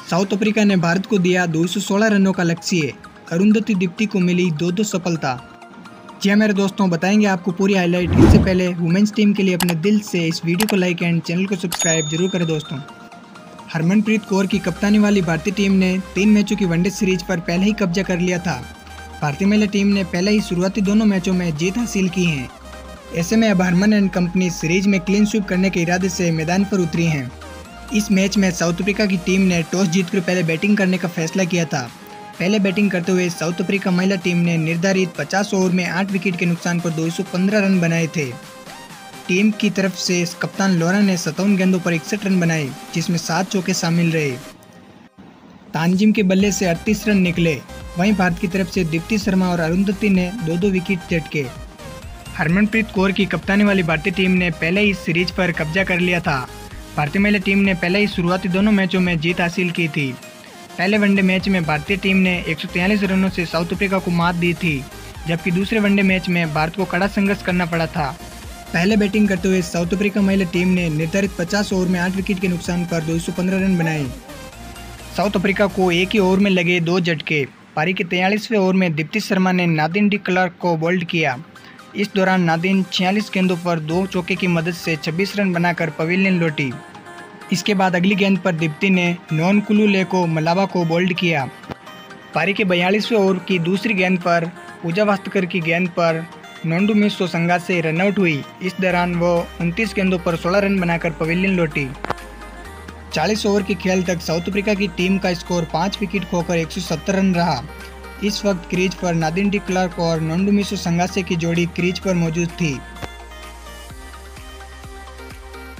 South Africa ने भारत को दिया 216 रनों का लक्ष्य। अरुंधति दीप्ति को मिली 2-2 सफलता। जी हाँ मेरे दोस्तों, बताएंगे आपको पूरी हाईलाइट। इससे पहले वुमेन्स टीम के लिए अपने दिल से इस वीडियो को लाइक एंड चैनल को सब्सक्राइब जरूर करें दोस्तों। हरमनप्रीत कौर की कप्तानी वाली भारतीय टीम ने 3 मैचों की वनडे सीरीज पर पहले ही कब्जा कर लिया था। भारतीय महिला टीम ने पहले ही शुरुआती दोनों मैचों में जीत हासिल की है। ऐसे में अब हरमन एंड कंपनी सीरीज में क्लीन स्वीप करने के इरादे से मैदान पर उतरी हैं। इस मैच में साउथ अफ्रीका की टीम ने टॉस जीतकर पहले बैटिंग करने का फैसला किया था। पहले बैटिंग करते हुए साउथ अफ्रीका महिला टीम ने निर्धारित 50 ओवर में 8 विकेट के नुकसान पर 215 रन बनाए थे। टीम की तरफ से कप्तान लॉरा ने 57 गेंदों पर 61 रन बनाए, जिसमें 7 चौके शामिल रहे। तानजिम के बल्ले से 38 रन निकले। वहीं भारत की तरफ से दीप्ति शर्मा और अरुंधति ने 2-2 विकेट झटके। हरमनप्रीत कौर की कप्तानी वाली भारतीय टीम ने पहले ही सीरीज पर कब्जा कर लिया था। भारतीय महिला टीम ने पहले ही शुरुआती दोनों मैचों में जीत हासिल की थी। पहले वनडे मैच में भारतीय टीम ने 143 रनों से साउथ अफ्रीका को मात दी थी, जबकि दूसरे वनडे मैच में भारत को कड़ा संघर्ष करना पड़ा था। पहले बैटिंग करते हुए साउथ अफ्रीका महिला टीम ने निर्धारित 50 ओवर में 8 विकेट के नुकसान पर 215 रन बनाए। साउथ अफ्रीका को एक ही ओवर में लगे 2 झटके। पारी के 43वें ओवर में दीप्ति शर्मा ने नादिन डी क्लार्क को बोल्ड किया। इस दौरान नादिन 46 गेंदों पर 2 चौके की मदद से 26 रन बनाकर पवेलियन लौटी। इसके बाद अगली गेंद पर दीप्ति ने नोनकुलुलेको मलावा को बोल्ड किया। पारी के 42वें ओवर की दूसरी गेंद पर पूजा वास्तकर की गेंद पर नोंडुमिसो संगा से रनआउट हुई। इस दौरान वो 29 गेंदों पर 16 रन बनाकर पवेलियन लौटी। 40 ओवर के खेल तक साउथ अफ्रीका की टीम का स्कोर 5 विकेट खोकर 170 रन रहा। इस वक्त क्रीज पर नादिन डी क्लार्क और नोंडुमिसो संगासे की जोड़ी क्रीज पर मौजूद थी।